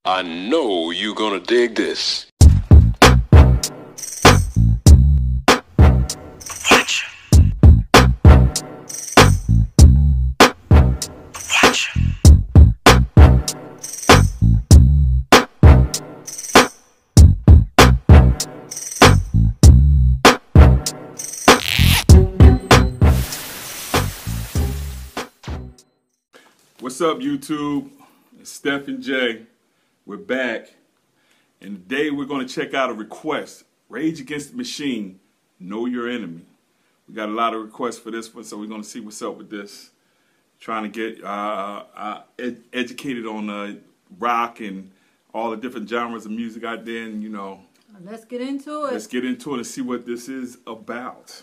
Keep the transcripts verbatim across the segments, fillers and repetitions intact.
I know you're gonna dig this. Watch. Watch. What's up, YouTube? It's Steph and Jay. We're back, and today we're going to check out a request. Rage Against the Machine, Know Your Enemy. We got a lot of requests for this one, so we're going to see what's up with this. Trying to get uh, uh, ed educated on uh, rock and all the different genres of music out there, and you know. Let's get into it. Let's get into it and see what this is about.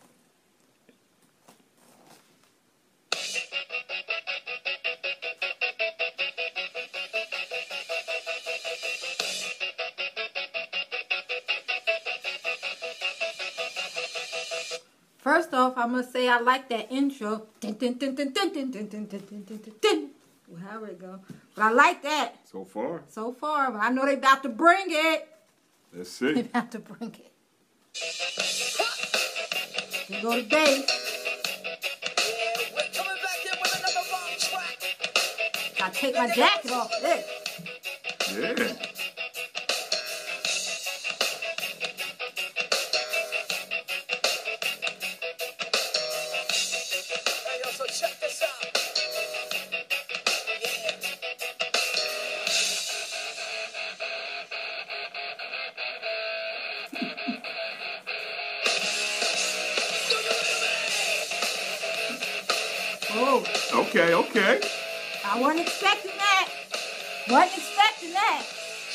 First off, I must say I like that intro. Dun, dun, dun, dun, dun, dun, dun, dun, dun, dun, dun, dun. Well, however it go. But I like that. So far. So far. But I know they about to bring it. Let's see. They about to bring it. Here go the bass. Gotta take my jacket off of this. Yeah. Check this out. Oh. Okay, okay. I wasn't expecting that. Wasn't expecting that.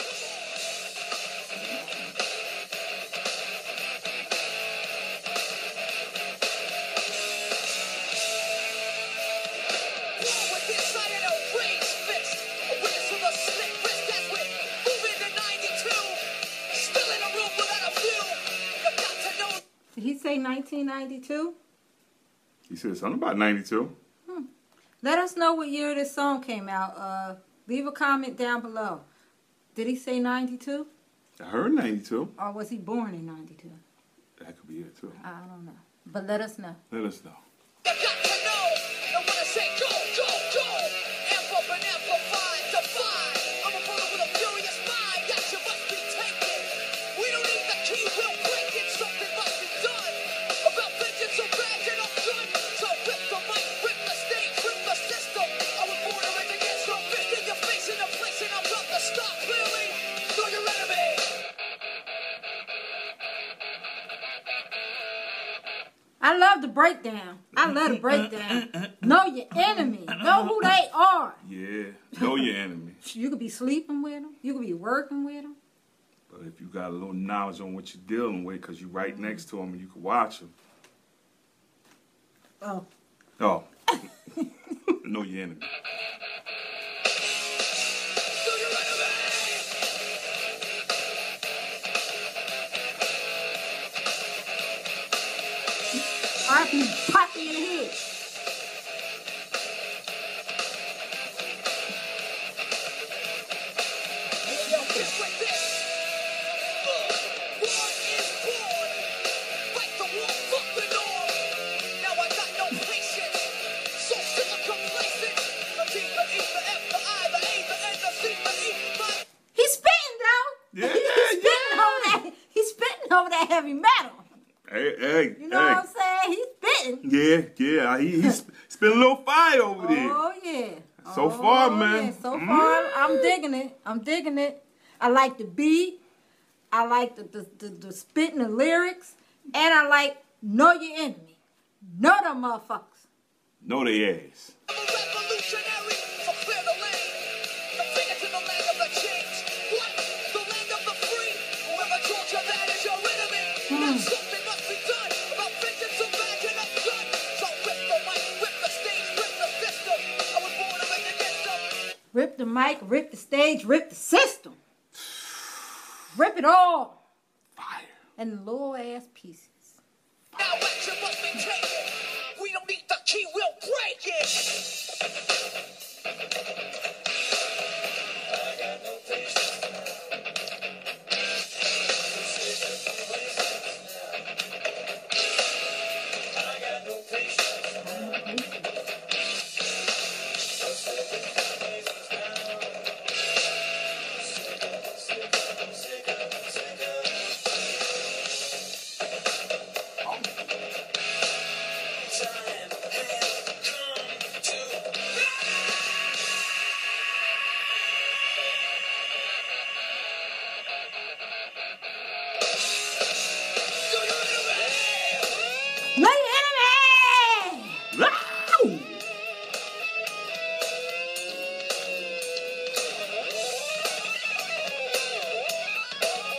Did he say nineteen ninety-two? He said something about ninety-two. Hmm. Let us know what year this song came out. Uh, leave a comment down below. Did he say ninety-two? I heard ninety-two. Or was he born in ninety-two? That could be it too. I don't know. But let us know. Let us know. You got to know. And when I say go, go, go, amp up and amplify, defy. I'm a brother with a furious mind. That you must be taken. We don't need the key, we'll break it. Something must be done. About vengeance so bad and I'm done. So rip the mic, rip the stage, rip the system. I was born to rage against your fist in your face in a place and I'm about to stop clearly. Know your enemy. I love the breakdown. I love the breakdown. Know your enemy. Know who they are. Yeah, know your enemy. You could be sleeping with them. You could be working with them. But if you got a little knowledge on what you're dealing with, because you're right next to them and you can watch them. Oh. Oh. Know your enemy. R P pop me in the head. He's spitting though. Yeah, He's spitting yeah. over that. He's spitting over that heavy metal. Hey, hey, You know hey. what I'm saying? He's spitting. Yeah, yeah. He, he's spitting a little fire over there. Oh yeah. So oh, far, man. Yeah. So far, Mm. I'm digging it. I'm digging it. I like the beat. I like the the, the, the spitting the lyrics, and I like know your enemy. Know them motherfuckers. Know they ass. I'm a revolutionary, so clear the lane. The finger to the land of the change. What? The land of the free. Whoever told you that is your enemy. Now something must be done. About vengeance so bad and I'm done. So rip the mic, rip the stage, rip the system. I was born to rage against them. Rip the mic, rip the stage, rip the system. Rip it all. Fire. And little ass pieces. Now action must be taken. We don't need the key, we'll break it. I got no fear.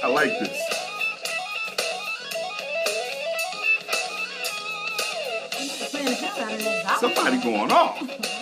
I like this. Playing the hell out of that. Somebody going off.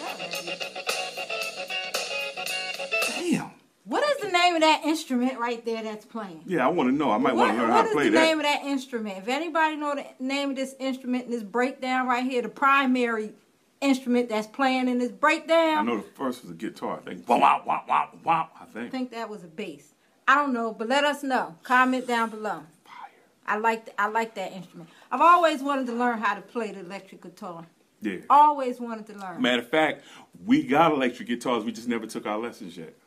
Damn. What is the name of that instrument right there that's playing? Yeah, I want to know. I might What, want to learn what how to is play the that. name of that instrument? If anybody know the name of this instrument, this breakdown right here, the primary instrument that's playing in this breakdown. I know the first was a guitar. I think. Wow, wow, wow, wow, wow. I think. I think that was a bass. I don't know, but let us know. Comment down below. Fire. I like I like that instrument. I've always wanted to learn how to play the electric guitar. Yeah. Always wanted to learn. Matter of fact, we got electric guitars. We just never took our lessons yet.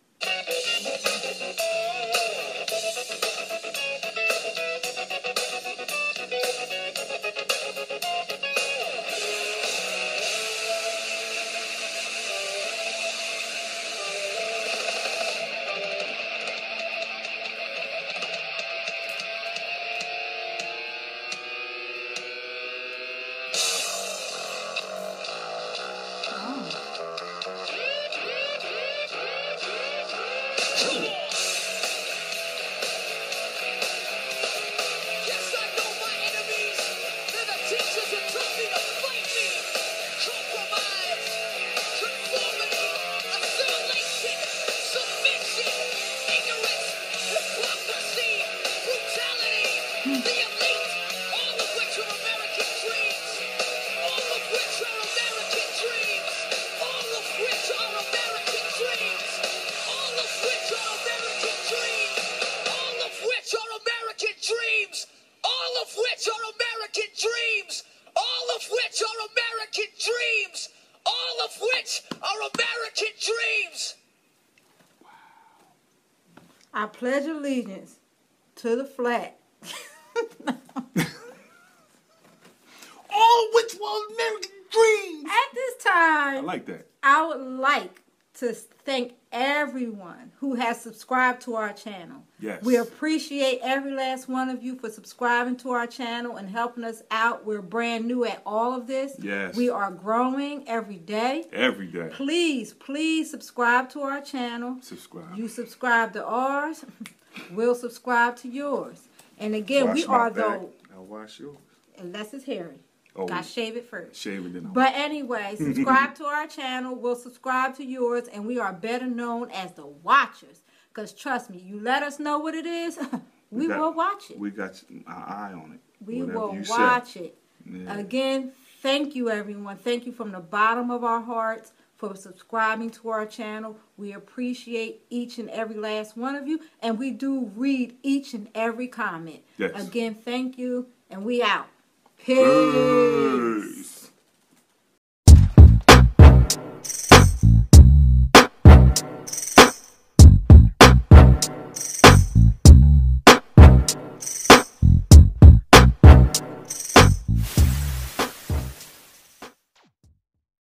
Yes, I know my enemies. They're the teachers who taught me to fight me. Compromise, conformity, assimilation, submission, ignorance, hypocrisy, brutality, the elite, all of which are American dreams. All of which are American dreams. All of which are American dreams. All of which are American dreams. All of which are American dreams. All of which are American dreams. All of which are American dreams. All of which are American dreams. I pledge allegiance to the flag. Oh, which was American Dreams? At this I time, like that. I would like to thank everyone who has subscribed to our channel. Yes. We appreciate every last one of you for subscribing to our channel and helping us out. We're brand new at all of this. Yes. We are growing every day. Every day. Please, please subscribe to our channel. Subscribe. You subscribe to ours, we'll subscribe to yours. And again, Wash we my are back. though, I'll wash yours. unless it's hairy. Oh, Gotta shave it first. shave it then. I'll- But anyway, subscribe to our channel. We'll subscribe to yours, and we are better known as the Watchers. Because trust me, you let us know what it is, we got- will watch it. We got our eye on it. We Whatever will you say. watch it. Yeah. Again, thank you, everyone. Thank you from the bottom of our hearts for subscribing to our channel. We appreciate each and every last one of you, and we do read each and every comment. Yes. Again, thank you, and we out. Peace. Peace.